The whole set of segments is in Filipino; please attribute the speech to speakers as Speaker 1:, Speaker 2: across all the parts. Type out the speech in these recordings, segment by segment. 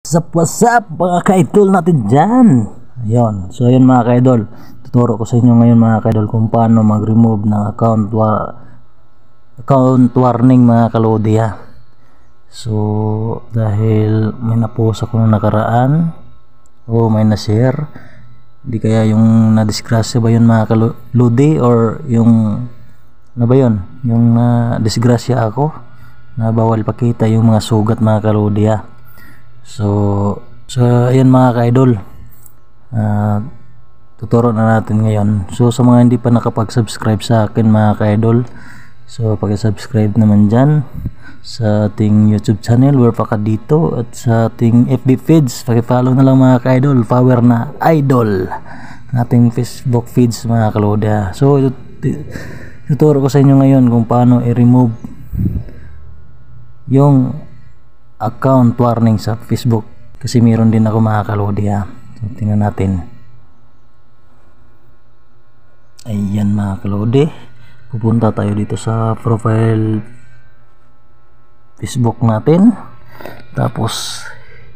Speaker 1: What's up mga ka-idol natin dyan. Ayun. So ayun mga ka-idol, tuturo ko sa inyo ngayon mga ka-idol kung paano mag-remove ng account warning mga kalodi ha. So dahil may napost ako nung nakaraan o may na-share, di kaya yung na-disgrasya ba yun mga kalodi, or yung ano ba yun, yung na-disgrasya ako na bawal pakita yung mga sugat mga kalodi ha. So ayan mga ka-idol, tuturo na natin ngayon. So sa mga hindi pa nakapag-subscribe sa akin mga ka-idol, so pag-subscribe naman dyan sa ating YouTube channel, Where Pa Ka Dito, at sa ating FB feeds, paki-follow na lang mga ka-idol, power na idol nating Facebook feeds mga kaloda. So tuturo ko sa inyo ngayon kung paano i-remove yung account warning sa Facebook, kasi meron din ako mga kalodi ha. So tingnan natin. Ayan mga kalodi, pupunta tayo dito sa profile Facebook natin, tapos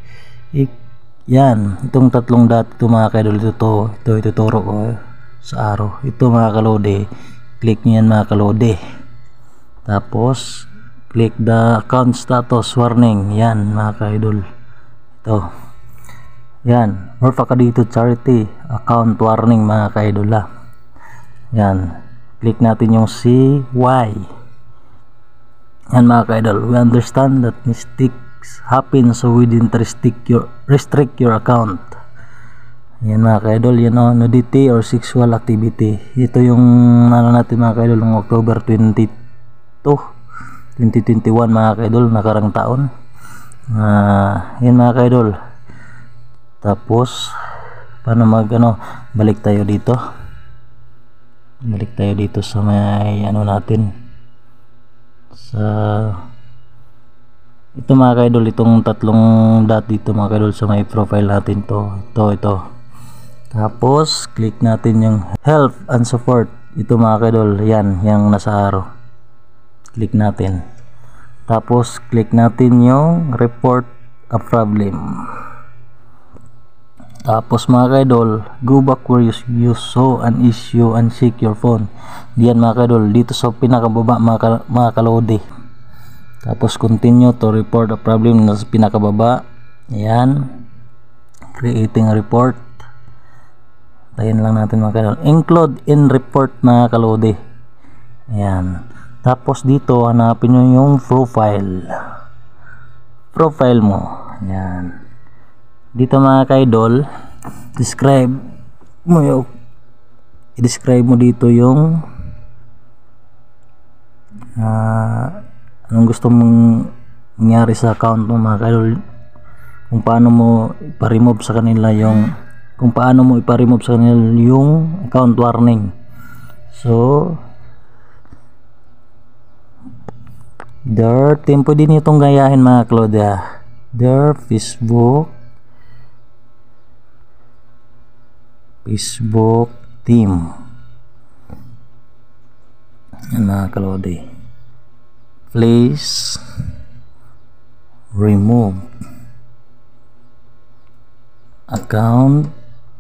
Speaker 1: yan, itong tatlong dot ito mga kalodi, ito ituturo ko sa araw ito mga kalodi. Click nyo yan mga kalodi, tapos click the account status warning. Yan mga ka-idol, ito yan, Where Pa Ka Dito charity account warning mga ka-idol ha. Yan, click natin yung CY. Yan mga ka-idol, we understand that mistakes happen, so we didn't restrict your account. Yan mga ka-idol, yan o, nudity or sexual activity. Ito yung ano natin mga ka-idol, ng October 2021 mga ka-idol, nakarang taon. Yan mga ka-idol. Tapos paano balik tayo dito sa may ano natin, sa ito mga ka-idol, itong tatlong dot dito mga ka-idol sa may profile natin, ito. Tapos click natin yung help and support, ito mga ka-idol, yan yung nasa arrow, click natin. Tapos click natin yung report a problem. Tapos mga ka-idol, go back where you saw an issue and check your phone. Diyan mga ka-idol, dito sa pinakababa mga kalodi. Tapos continue to report a problem na sa pinakababa. Ayan, creating a report. Tayin lang natin mga ka-idol, include in report mga kalodi. Ayan. Tapos dito hanapin nyo yung profile mo. Ayan, dito mga ka-idol, i-describe mo dito yung anong gusto mong mangyari sa account mo mga ka-idol, kung paano mo ipa-remove sa kanila yung account warning. So tempo din itong gayahin mga Claudia. Facebook team. Yan mga Claudia. Please remove account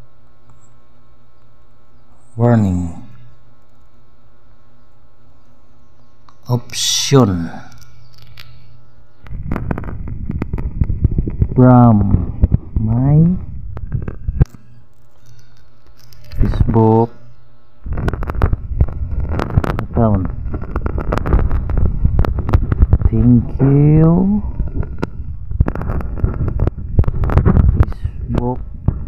Speaker 1: warning option from my Facebook account. Thank you Facebook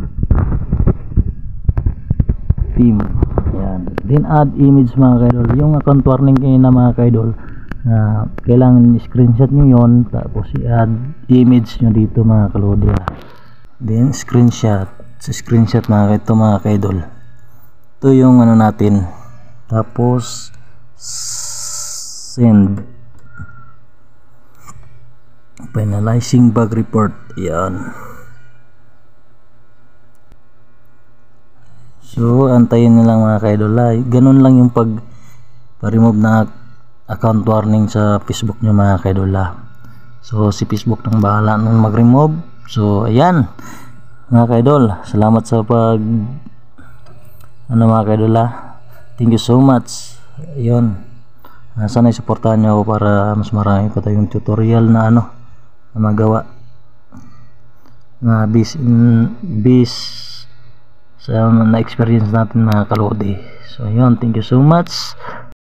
Speaker 1: team. Yan. Then add image mga kaidol. Yung account warning kayo na mga kaidol, kailangan screenshot nyo yon, tapos i-add image nyo dito mga kalodi. Then screenshot mga kaidol, ito yung ano natin. Tapos send finalizing bug report. Yan. So antayin nyo lang mga kaidol, ganun lang yung pag-remove na account warning sa Facebook nyo mga kaidol. So si Facebook nang bahala nung mag-remove. So ayan mga ka-idol, salamat sa pag mga ka-idol thank you so much. Ayun, sana isuportahan nyo ako para mas marami pa tayong tutorial na na magawa na bis sa na experience natin mga kalodi. So ayun, thank you so much.